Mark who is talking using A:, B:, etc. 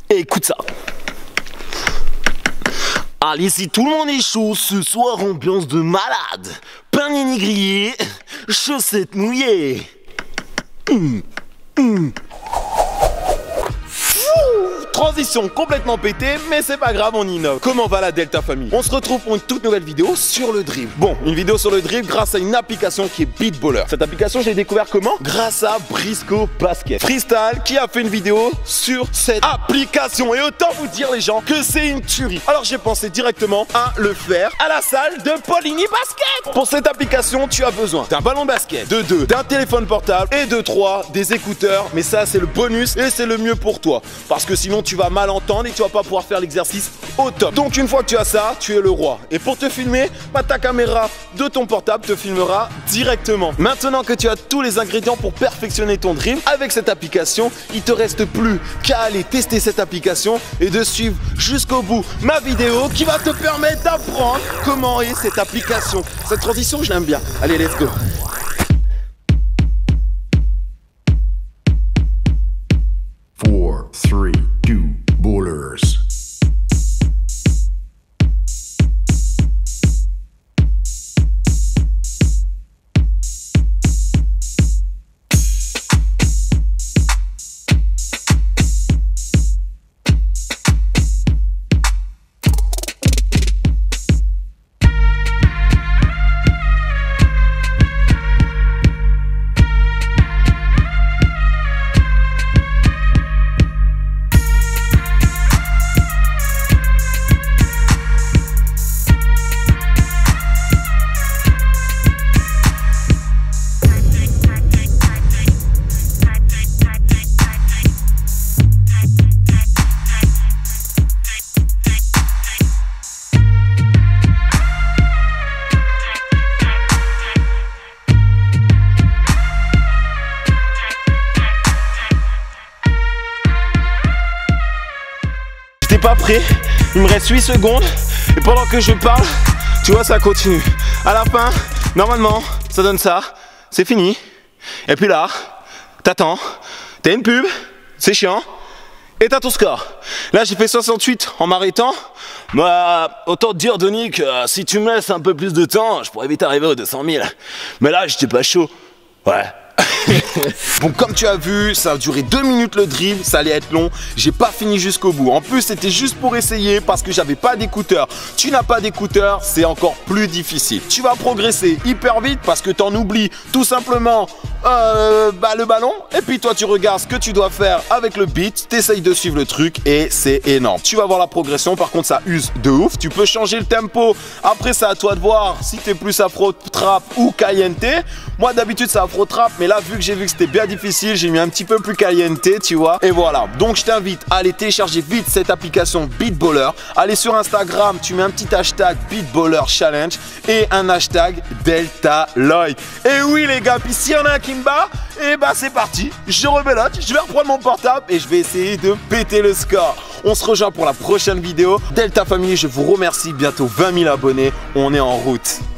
A: Écoute ça. Allez, si tout le monde est chaud, ce soir ambiance de malade. Panini grillé, chaussettes mouillées. Transition complètement pétée, mais c'est pas grave, on innove. Comment va la Delta Family? On se retrouve pour une toute nouvelle vidéo sur le dribble. Bon, une vidéo sur le dribble grâce à une application qui est BeatBaller. Cette application, je l'ai découvert comment? Grâce à Briscoe Basket Freestyle qui a fait une vidéo sur cette application. Et autant vous dire les gens que c'est une tuerie. Alors j'ai pensé directement à le faire à la salle de Poligny Basket. Pour cette application, tu as besoin d'un ballon de basket, de 2, d'un téléphone portable et de 3, des écouteurs. Mais ça, c'est le bonus et c'est le mieux pour toi. Parce que sinon, tu vas mal entendre et tu vas pas pouvoir faire l'exercice au top. Donc une fois que tu as ça, tu es le roi. Et pour te filmer, ta caméra de ton portable te filmera directement. Maintenant que tu as tous les ingrédients pour perfectionner ton dribble, avec cette application, il te reste plus qu'à aller tester cette application et de suivre jusqu'au bout ma vidéo qui va te permettre d'apprendre comment est cette application. Cette transition, je l'aime bien. Allez, let's go.
B: Four, 3, 2, ballers.
A: T'es pas prêt, il me reste 8 secondes et pendant que je parle, tu vois, ça continue. À la fin, normalement, ça donne ça, c'est fini. Et puis là, t'attends, t'as une pub, c'est chiant, et t'as ton score. Là, j'ai fait 68 en m'arrêtant. Bah, autant te dire, Denis, que si tu me laisses un peu plus de temps, je pourrais vite arriver aux 200 000. Mais là, j'étais pas chaud. Ouais. Bon, comme tu as vu, ça a duré 2 minutes le dribble, ça allait être long, j'ai pas fini jusqu'au bout. En plus, c'était juste pour essayer parce que j'avais pas d'écouteurs. Tu n'as pas d'écouteurs, c'est encore plus difficile. Tu vas progresser hyper vite parce que t'en oublies tout simplement le ballon. Et puis toi, tu regardes ce que tu dois faire avec le beat, t'essayes de suivre le truc et c'est énorme. Tu vas voir la progression, par contre ça use de ouf. Tu peux changer le tempo, après c'est à toi de voir si t'es plus afro trap ou caliente. Moi d'habitude c'est afro trap, mais là vu que j'ai vu que c'était bien difficile, j'ai mis un petit peu plus caliente, tu vois. Et voilà, donc je t'invite à aller télécharger vite cette application BeatBaller. Allez sur Instagram, tu mets un petit hashtag BeatBaller Challenge et un hashtag DeltaLoy. Et oui les gars, puis s'il y en a un qui me bat, et bah c'est parti, je rebelote, je vais reprendre mon portable et je vais essayer de péter le score. On se rejoint pour la prochaine vidéo. Delta Family, je vous remercie, bientôt 20 000 abonnés, on est en route.